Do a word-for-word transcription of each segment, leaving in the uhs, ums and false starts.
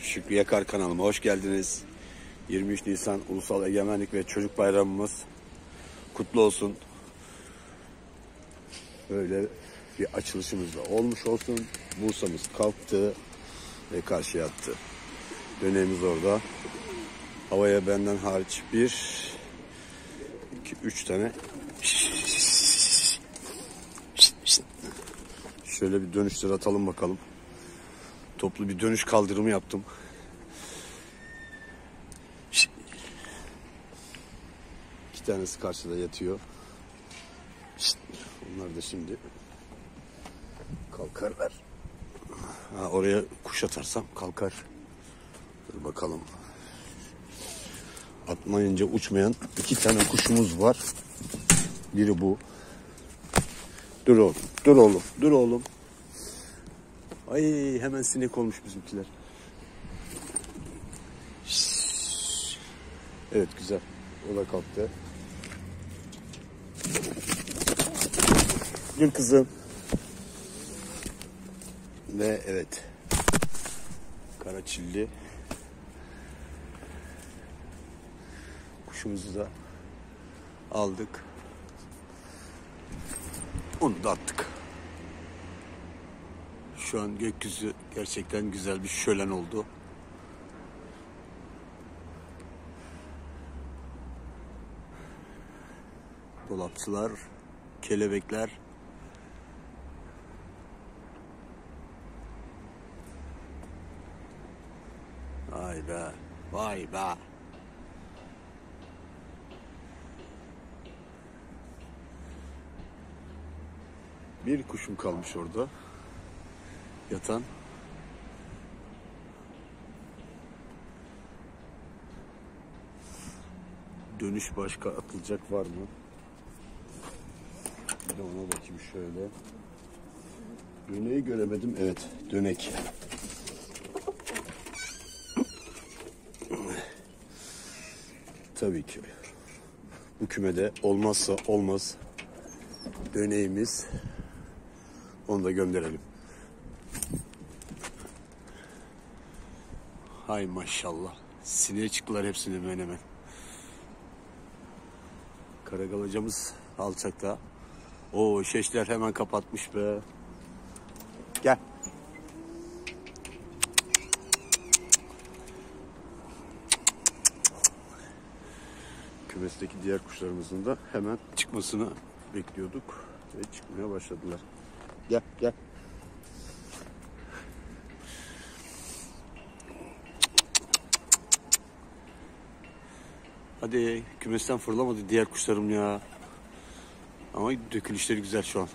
Şükrü Yakar kanalıma hoş geldiniz. yirmi üç Nisan Ulusal Egemenlik ve Çocuk Bayramımız kutlu olsun. Böyle bir açılışımız da olmuş olsun. Bursa'mız kalktı ve karşıya attı. Dönemimiz orada. Havaya benden hariç bir, iki, üç tane. Şöyle bir dönüşler atalım bakalım. Toplu bir dönüş kaldırımı yaptım. İki tanesi karşıda yatıyor. Onlar da şimdi kalkarlar. Ha, oraya kuş atarsam kalkar. Dur bakalım. Atmayınca uçmayan iki tane kuşumuz var. Biri bu. Dur oğlum, dur oğlum, dur oğlum. Ay hemen sinek olmuş bizimkiler. Evet güzel. O da kalktı. Gül kızım. Ve evet. Karaçilli. Kuşumuzu da aldık. Onu da attık. Şu an gökyüzü gerçekten güzel bir şölen oldu. Dolapçılar, kelebekler. Vay be, vay be. Bir kuşum kalmış orada. Yatan. Dönüş başka atılacak var mı? Bir de ona bakayım şöyle. Döneği göremedim. Evet, dönek. Tabii ki. Bu kümede olmazsa olmaz döneğimiz. Onu da gönderelim. Hay maşallah. Sineğe çıktılar hepsini hemen hemen. Karagalacamız alçakta. Oo şeşler hemen kapatmış be. Gel. Kümesteki diğer kuşlarımızın da hemen çıkmasını bekliyorduk. Ve çıkmaya başladılar. Gel gel. Hadi kümesten fırlamadı diğer kuşlarım ya. Ama dökülüşleri güzel şu an.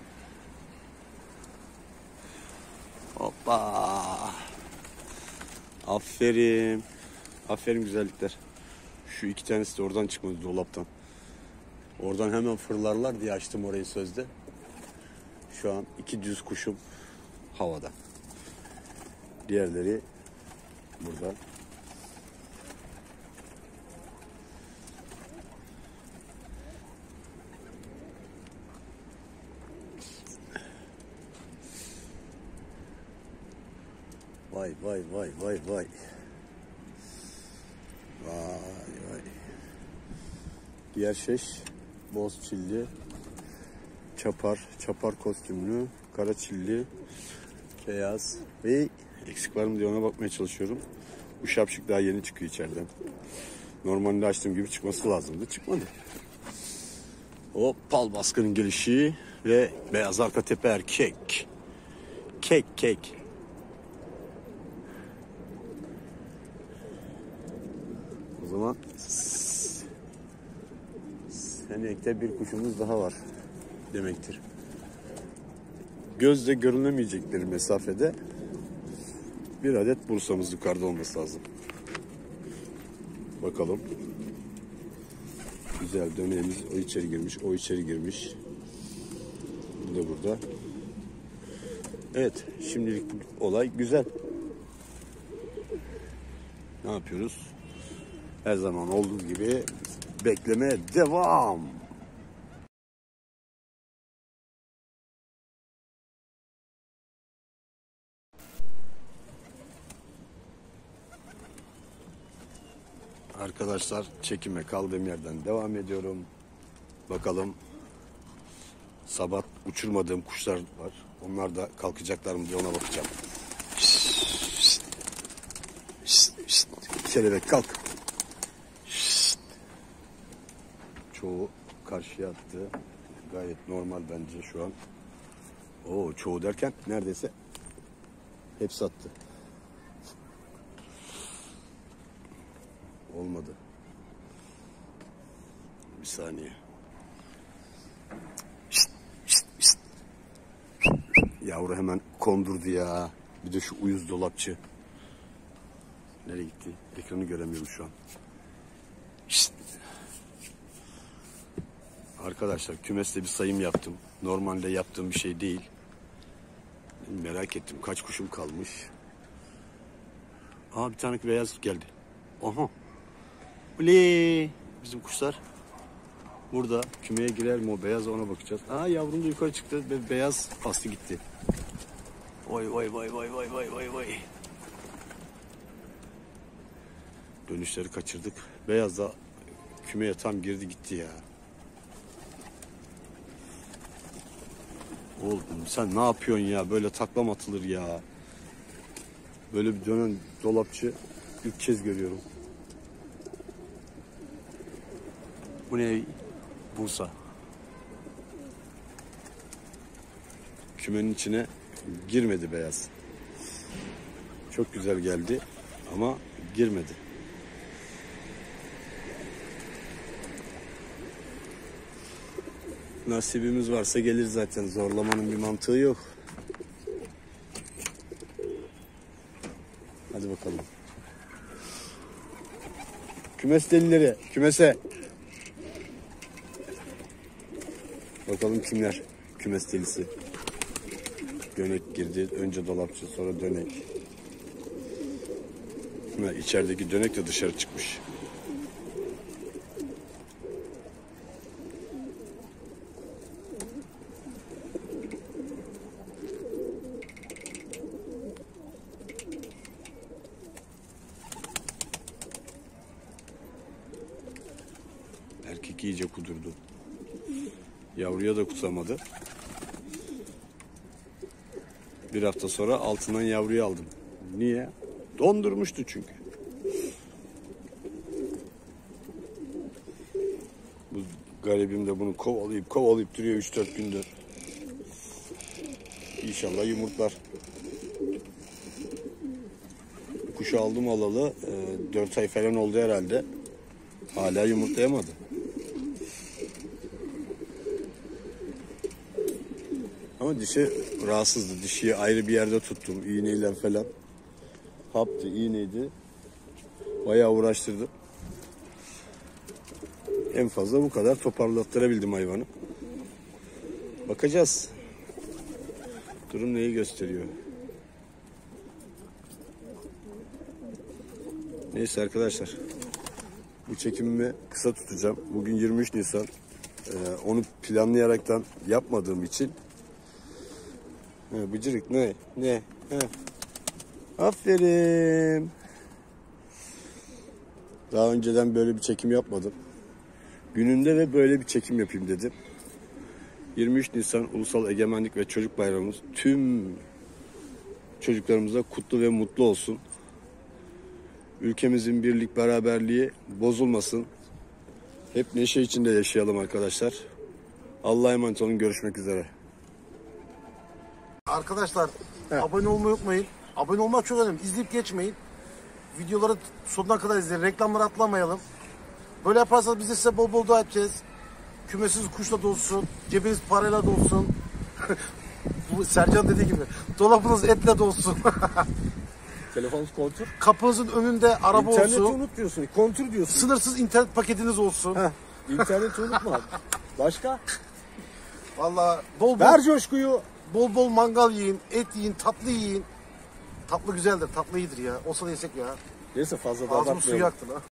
Hoppa. Aferin. Aferin güzellikler. Şu iki tanesi de oradan çıkmadı dolaptan. Oradan hemen fırlarlar diye açtım orayı sözde. Şu an iki düz kuşum havada. Diğerleri burada. Vay vay vay vay vay. Vay vay. Diğer şeş boz çilli, çapar, çapar kostümlü, kara çilli, beyaz ve eksik var mı diye ona bakmaya çalışıyorum. Bu şapşık daha yeni çıkıyor içeriden. Normalde açtığım gibi çıkması lazımdı. Çıkmadı. O pal baskının gelişi ve beyaz arka tepe erkek. Kek kek. O zaman senekte bir kuşumuz daha var demektir. Gözle görünemeyecekleri mesafede bir adet Bursa'mız yukarıda olması lazım. Bakalım. Güzel döneğimiz o içeri girmiş, o içeri girmiş. Bu da burada. Evet, şimdilik olay güzel. Ne yapıyoruz? Her zaman olduğu gibi beklemeye devam. Arkadaşlar çekime kaldığım yerden devam ediyorum. Bakalım sabah uçurmadığım kuşlar var. Onlar da kalkacaklar mı diye ona bakacağım. Şşt, şşt, şşt. Kelebek kalk. Şşt. Çoğu karşıya attı. Gayet normal bence şu an. Oo, çoğu derken neredeyse hepsi attı. Olmadı. Bir saniye. Şşt, şşt, şşt. Yavru hemen kondurdu ya. Bir de şu uyuz dolapçı. Nereye gitti? Ekranı göremiyorum şu an. Şşt. Arkadaşlar kümeste bir sayım yaptım. Normalde yaptığım bir şey değil. Merak ettim kaç kuşum kalmış. Aa, bir tane beyaz geldi. Aha. Oley. Bizim kuşlar burada. Kümeye girer mi o beyaz, ona bakacağız. Aa, yavrum da yukarı çıktı ve beyaz bastı gitti. Vay vay vay vay vay vay vay vay. Dönüşleri kaçırdık. Beyaz da kümeye tam girdi gitti ya. Oğlum sen ne yapıyorsun ya? Böyle taklam atılır ya. Böyle bir dönen dolapçı ilk kez görüyorum. Bu ne? Bursa. Kümenin içine girmedi beyaz. Çok güzel geldi ama girmedi. Nasibimiz varsa gelir zaten. Zorlamanın bir mantığı yok. Hadi bakalım. Kümes delileri. Kümese. Bakalım kimler? Kümes delisi. Dönek girdi. Önce dolapçı, sonra dönek. Ha, içerideki dönek de dışarı çıkmış. Erkek iyice kudurdu. Yavruya da kusamadı. Bir hafta sonra altından yavruyu aldım. Niye? Dondurmuştu çünkü. Bu garibim de bunu kovalayıp kovalayıp duruyor üç dört gündür. İnşallah yumurtlar. Kuşu aldım alalı dört ay falan oldu herhalde. Hala yumurtlayamadı. Ama dişi rahatsızdı. Dişiyi ayrı bir yerde tuttum. İğneyle falan. Haptı, iğneydi. Bayağı uğraştırdım. En fazla bu kadar toparlattırabildim hayvanı. Bakacağız. Durum neyi gösteriyor? Neyse arkadaşlar. Bu çekimimi kısa tutacağım. Bugün yirmi üç Nisan. Ee, onu planlayaraktan yapmadığım için. He, bıcırık ne? Ne? He. Aferin. Daha önceden böyle bir çekim yapmadım. Gününde ve böyle bir çekim yapayım dedim. yirmi üç Nisan Ulusal Egemenlik ve Çocuk Bayramımız tüm çocuklarımıza kutlu ve mutlu olsun. Ülkemizin birlik beraberliği bozulmasın. Hep neşe içinde yaşayalım arkadaşlar. Allah'a emanet olun. Görüşmek üzere. Arkadaşlar He. abone olmayı unutmayın. Abone olmak çok önemli. İzleyip geçmeyin. Videoları sonuna kadar izleyin. Reklamları atlamayalım. Böyle yaparsanız biz de size bol bol dua edeceğiz. Kümesiz kuşla dolsun. Cebiniz parayla dolsun. Bu Sercan dediği gibi. Dolabınız etle dolsun. Telefonunuz kontür. Kapınızın önünde araba İnterneti olsun. unut diyorsun. Kontür diyorsun. Sınırsız internet paketiniz olsun. Heh. İnterneti unutma. Başka? Vallahi bol bol. Ver coşkuyu. Bol bol mangal yiyin, et yiyin, tatlı yiyin. Tatlı güzeldir, tatlı iyidir ya. Olsa da yesek ya. Neyse fazla da Ağzımın abartmayalım. suyu aktı lan.